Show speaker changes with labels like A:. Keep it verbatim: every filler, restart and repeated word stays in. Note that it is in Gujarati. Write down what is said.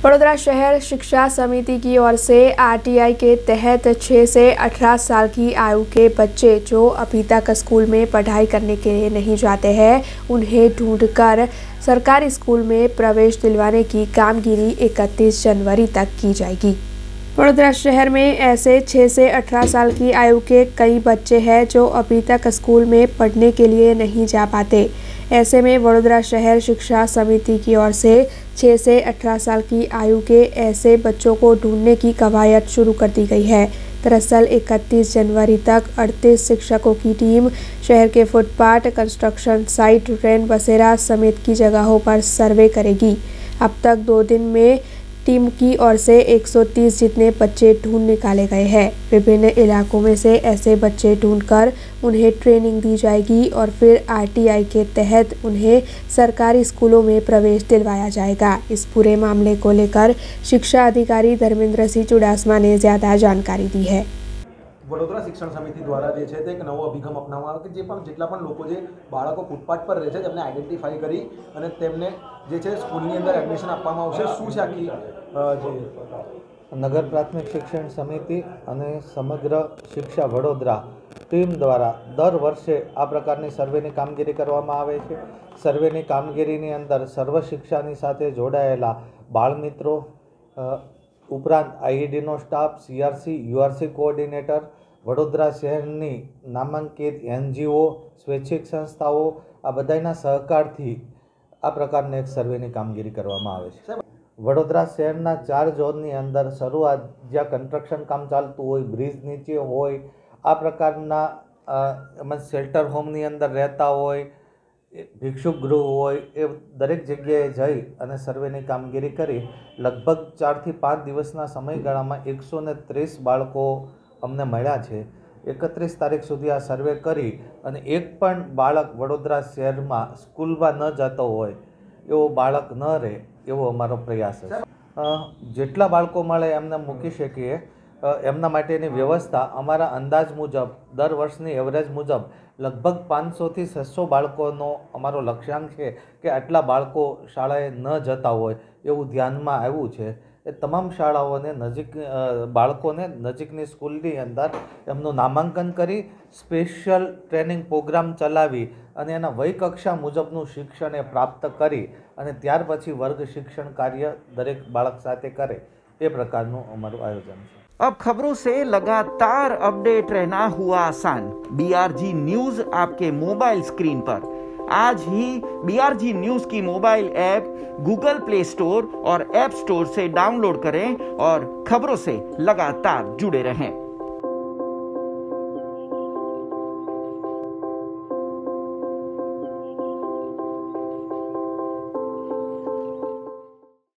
A: वडोदरा शहर शिक्षा समिति की ओर से आरटीआई के तहत छह से अठारह साल की आयु के बच्चे जो अभी तक स्कूल में पढ़ाई करने के लिए नहीं जाते हैं, उन्हें ढूंढकर सरकारी स्कूल में प्रवेश दिलवाने की कामगिरी इकतीस जनवरी तक की जाएगी। वडोदरा शहर में ऐसे छह से अठारह साल की आयु के कई बच्चे हैं जो अभी तक स्कूल में पढ़ने के लिए नहीं जा पाते। ऐसे में वडोदरा शहर शिक्षा समिति की ओर से छह से अठारह साल की आयु के ऐसे बच्चों को ढूंढने की कवायद शुरू कर दी गई है। दरअसल इकतीस जनवरी तक अड़तीस शिक्षकों की टीम शहर के फुटपाथ, कंस्ट्रक्शन साइट, रेन बसेरा समेत की जगहों पर सर्वे करेगी। अब तक दो दिन में टीम की ओर से एक सौ तीस जितने बच्चे ढूंढ निकाले गए हैं। विभिन्न इलाकों में से ऐसे बच्चे ढूंढकर उन्हें ट्रेनिंग दी जाएगी और फिर आरटीआई के तहत उन्हें सरकारी स्कूलों में प्रवेश दिलवाया जाएगा। इस पूरे मामले को लेकर शिक्षा अधिकारी धर्मेंद्र सिंह चुडासमा ने ज्यादा जानकारी दी है।
B: वडोदरा शिक्षण समिति द्वारा जे छे ते एक नवो अभिगम अपनावવામાં આવે કે જે પણ જેટલા પણ લોકો જે બાળકો ફૂટપાથ પર રહે છે તેમને આઈડેન્ટિફાઈ કરી અને તેમને જે છે સ્કૂલની અંદર એડમિશન આપવામાં આવશે। શું છે આખી જે
C: નગર પ્રાથમિક શિક્ષણ સમિતિ અને સમગ્ર શિક્ષા વડોદરા ટીમ દ્વારા દર વર્ષે આ પ્રકારની સર્વેની કામગીરી કરવામાં આવે છે। સર્વેની કામગીરીની અંદર સર્વ શિક્ષાની સાથે જોડાયેલા બાળમિત્રો ઉપરાંત આઈઈડીનો staff, CRC, URC coordinator, Vadodara શહેરની નામાંકિત એનજીઓ, સ્વૈચ્છિક સંસ્થાઓ આ બધાના સહકારથી આ પ્રકારની એક સર્વેની કામગીરી કરવામાં આવે છે। વડોદરા શહેરના ચાર ઝોનની અંદર શરૂઆત જ્યાં કન્સ્ટ્રક્શન કામ ચાલતું હોય, બ્રિજ નીચે હોય, આ પ્રકારના એમાં શેલ્ટર હોમની અંદર રહેતા હોય, ભિક્ષુક ગૃહ હોય, એ દરેક જગ્યાએ જઈ અને સર્વેની કામગીરી કરી લગભગ ચારથી પાંચ દિવસના સમયગાળામાં એકસો ને ત્રીસ બાળકો અમને મળ્યા છે। એકત્રીસ તારીખ સુધી આ સર્વે કરી અને એક પણ બાળક વડોદરા શહેરમાં સ્કૂલમાં ન જતો હોય એવો બાળક ન રહે એવો અમારો પ્રયાસ છે। જેટલા બાળકો મળે એમને મૂકી શકીએ એમના માટેની વ્યવસ્થા અમારા અંદાજ મુજબ દર વર્ષની એવરેજ મુજબ લગભગ પાંચસોથી છસો બાળકોનો અમારો લક્ષ્યાંક છે કે આટલા બાળકો શાળાએ ન જતા હોય એવું ધ્યાનમાં આવ્યું છે। એ તમામ શાળાઓને નજીક બાળકોને નજીકની સ્કૂલની અંદર એમનું નામાંકન કરી સ્પેશિયલ ટ્રેનિંગ પ્રોગ્રામ ચલાવી અને એના વય કક્ષા મુજબનું શિક્ષણ એ પ્રાપ્ત કરી અને ત્યાર પછી વર્ગ શિક્ષણ કાર્ય દરેક બાળક સાથે કરે એ પ્રકારનું અમારું આયોજન છે।
D: अब खबरों से लगातार अपडेट रहना हुआ आसान। बीआरजी न्यूज आपके मोबाइल स्क्रीन पर। आज ही बीआरजी न्यूज की mobile app Google Play Store और ऐप स्टोर से डाउनलोड करें और खबरों से लगातार जुड़े रहें।